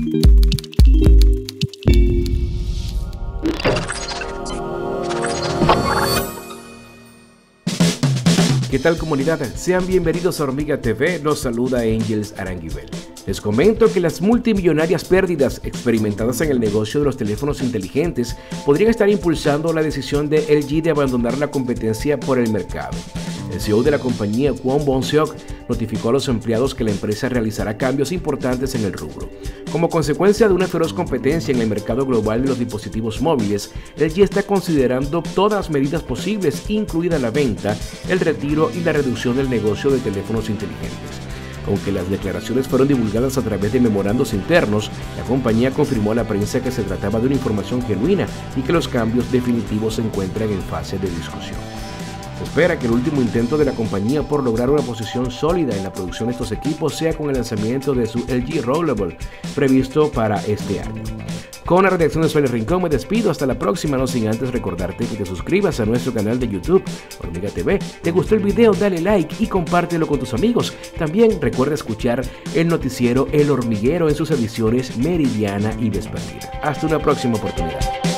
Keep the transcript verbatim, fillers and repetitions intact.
¿Qué tal, comunidad? Sean bienvenidos a Hormiga T V, los saluda Angels Aranguibel. Les comento que las multimillonarias pérdidas experimentadas en el negocio de los teléfonos inteligentes podrían estar impulsando la decisión de L G de abandonar la competencia por el mercado. El C E O de la compañía, Kwon Bong-seok, notificó a los empleados que la empresa realizará cambios importantes en el rubro. Como consecuencia de una feroz competencia en el mercado global de los dispositivos móviles, L G está considerando todas las medidas posibles, incluida la venta, el retiro y la reducción del negocio de teléfonos inteligentes. Aunque las declaraciones fueron divulgadas a través de memorandos internos, la compañía confirmó a la prensa que se trataba de una información genuina y que los cambios definitivos se encuentran en fase de discusión. Se espera que el último intento de la compañía por lograr una posición sólida en la producción de estos equipos sea con el lanzamiento de su L G Rollable, previsto para este año. Con la redacción de Soy el Rincón me despido, hasta la próxima, no sin antes recordarte que te suscribas a nuestro canal de YouTube, Hormiga T V. ¿Te gustó el video? Dale like y compártelo con tus amigos. También recuerda escuchar el noticiero El Hormiguero en sus ediciones meridiana y vespertina. Hasta una próxima oportunidad.